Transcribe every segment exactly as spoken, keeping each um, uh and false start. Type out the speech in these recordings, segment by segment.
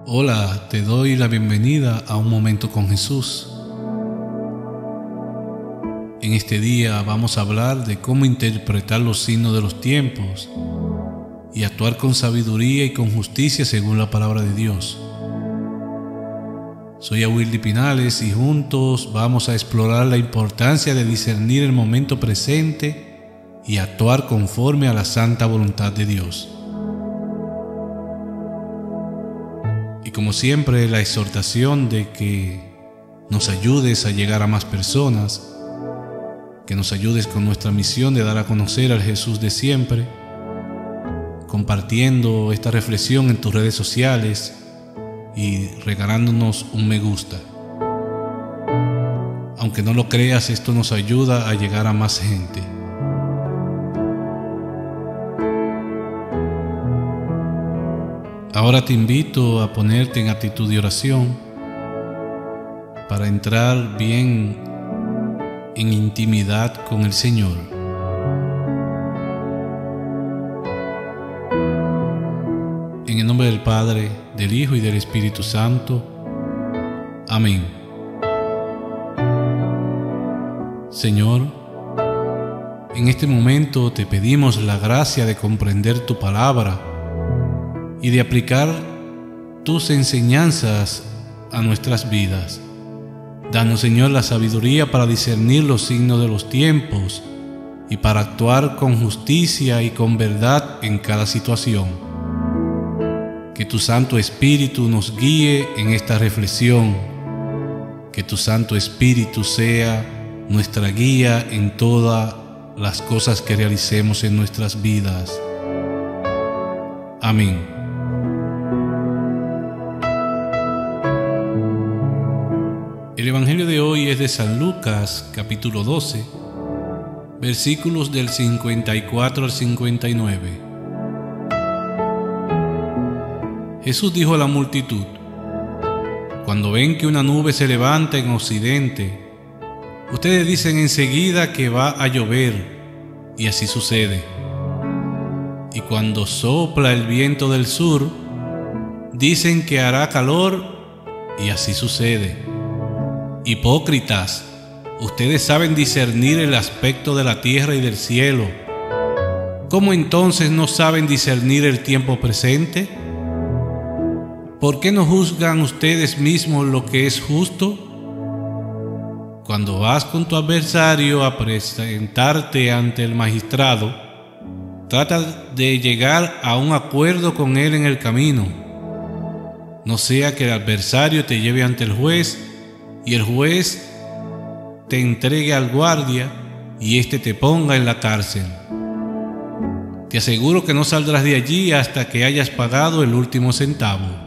Hola, te doy la bienvenida a Un Momento con Jesús. En este día vamos a hablar de cómo interpretar los signos de los tiempos y actuar con sabiduría y con justicia según la palabra de Dios. Soy Awildy Pinales y juntos vamos a explorar la importancia de discernir el momento presente y actuar conforme a la santa voluntad de Dios. Y como siempre, la exhortación de que nos ayudes a llegar a más personas, que nos ayudes con nuestra misión de dar a conocer al Jesús de siempre, compartiendo esta reflexión en tus redes sociales y regalándonos un me gusta. Aunque no lo creas, esto nos ayuda a llegar a más gente. Ahora te invito a ponerte en actitud de oración para entrar bien en intimidad con el Señor. En el nombre del Padre, del Hijo y del Espíritu Santo. Amén. Señor, en este momento te pedimos la gracia de comprender tu palabra y de aplicar tus enseñanzas a nuestras vidas. Danos, Señor, la sabiduría para discernir los signos de los tiempos y para actuar con justicia y con verdad en cada situación. Que tu Santo Espíritu nos guíe en esta reflexión. Que tu Santo Espíritu sea nuestra guía en todas las cosas que realicemos en nuestras vidas. Amén. El Evangelio de hoy es de San Lucas, capítulo doce, versículos del cincuenta y cuatro al cincuenta y nueve. Jesús dijo a la multitud: cuando ven que una nube se levanta en occidente, ustedes dicen enseguida que va a llover, y así sucede. Y cuando sopla el viento del sur, dicen que hará calor, y así sucede. Hipócritas, ustedes saben discernir el aspecto de la tierra y del cielo. ¿Cómo entonces no saben discernir el tiempo presente? ¿Por qué no juzgan ustedes mismos lo que es justo? Cuando vas con tu adversario a presentarte ante el magistrado, trata de llegar a un acuerdo con él en el camino. No sea que el adversario te lleve ante el juez y el juez te entregue al guardia y éste te ponga en la cárcel. Te aseguro que no saldrás de allí hasta que hayas pagado el último centavo.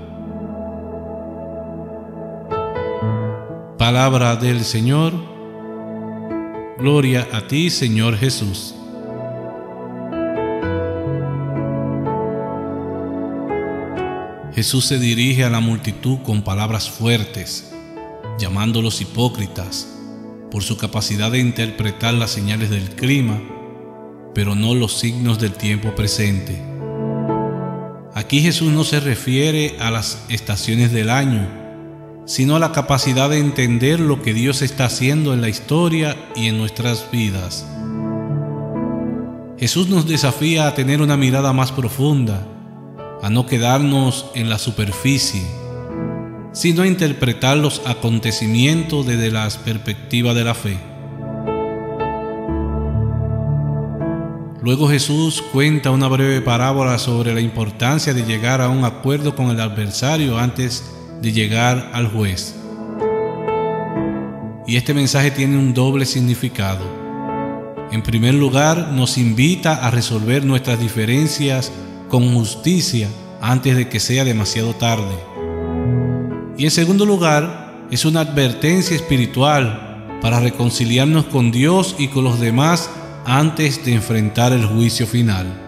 Palabra del Señor. Gloria a ti, Señor Jesús. Jesús se dirige a la multitud con palabras fuertes, llamándolos hipócritas por su capacidad de interpretar las señales del clima, pero no los signos del tiempo presente. Aquí Jesús no se refiere a las estaciones del año, sino a la capacidad de entender lo que Dios está haciendo en la historia y en nuestras vidas. Jesús nos desafía a tener una mirada más profunda, a no quedarnos en la superficie, sino a interpretar los acontecimientos desde la perspectiva de la fe. Luego Jesús cuenta una breve parábola sobre la importancia de llegar a un acuerdo con el adversario antes de llegar al juez. Y este mensaje tiene un doble significado. En primer lugar, nos invita a resolver nuestras diferencias con justicia antes de que sea demasiado tarde. Y en segundo lugar, es una advertencia espiritual para reconciliarnos con Dios y con los demás antes de enfrentar el juicio final.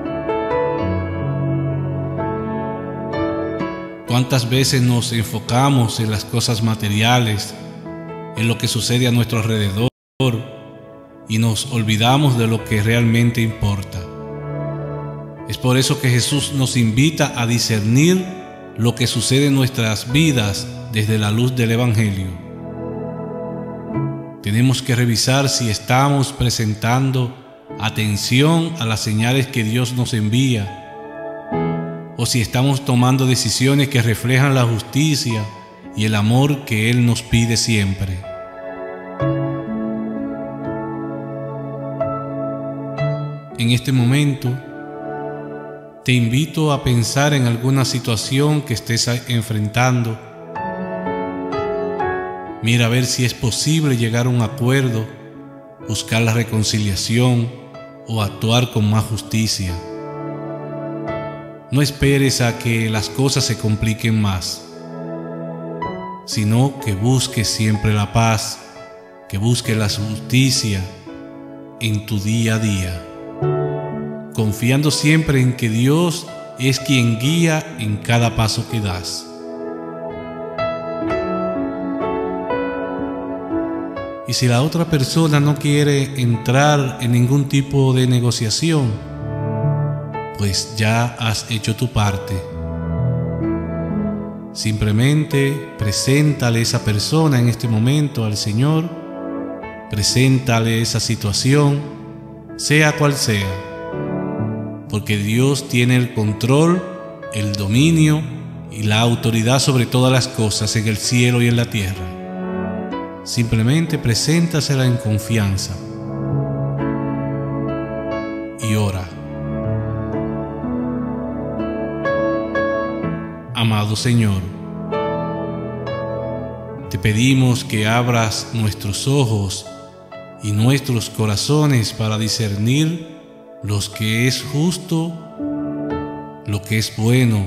¿Cuántas veces nos enfocamos en las cosas materiales, en lo que sucede a nuestro alrededor, y nos olvidamos de lo que realmente importa? Es por eso que Jesús nos invita a discernir lo que sucede en nuestras vidas desde la luz del Evangelio. Tenemos que revisar si estamos presentando atención a las señales que Dios nos envía, o si estamos tomando decisiones que reflejan la justicia y el amor que Él nos pide siempre. En este momento, te invito a pensar en alguna situación que estés enfrentando. Mira a ver si es posible llegar a un acuerdo, buscar la reconciliación o actuar con más justicia. No esperes a que las cosas se compliquen más, sino que busques siempre la paz, que busques la justicia en tu día a día, confiando siempre en que Dios es quien guía en cada paso que das. Y si la otra persona no quiere entrar en ningún tipo de negociación, pues ya has hecho tu parte. Simplemente preséntale esa persona en este momento al Señor, preséntale esa situación, sea cual sea, porque Dios tiene el control, el dominio y la autoridad sobre todas las cosas en el cielo y en la tierra. Simplemente preséntasela en confianza y ora. Amado Señor, te pedimos que abras nuestros ojos y nuestros corazones para discernir lo que es justo, lo que es bueno,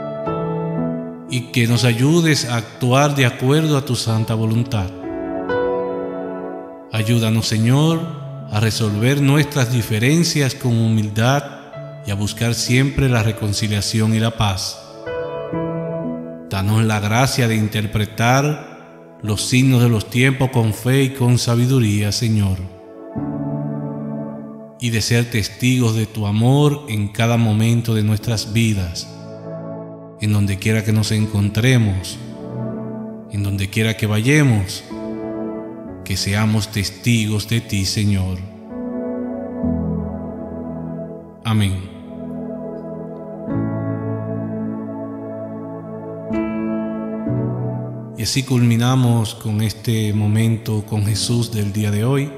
y que nos ayudes a actuar de acuerdo a tu santa voluntad. Ayúdanos, Señor, a resolver nuestras diferencias con humildad y a buscar siempre la reconciliación y la paz. Danos la gracia de interpretar los signos de los tiempos con fe y con sabiduría, Señor, y de ser testigos de tu amor en cada momento de nuestras vidas, en donde quiera que nos encontremos, en donde quiera que vayamos, que seamos testigos de ti, Señor. Amén. Y así culminamos con este momento con Jesús del día de hoy.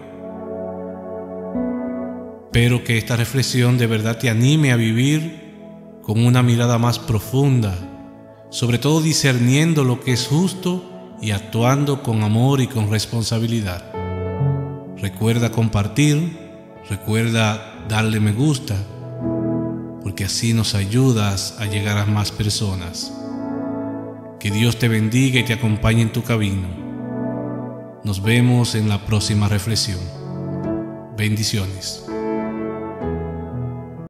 Espero que esta reflexión de verdad te anime a vivir con una mirada más profunda, sobre todo discerniendo lo que es justo y actuando con amor y con responsabilidad. Recuerda compartir, recuerda darle me gusta, porque así nos ayudas a llegar a más personas. Que Dios te bendiga y te acompañe en tu camino. Nos vemos en la próxima reflexión. Bendiciones.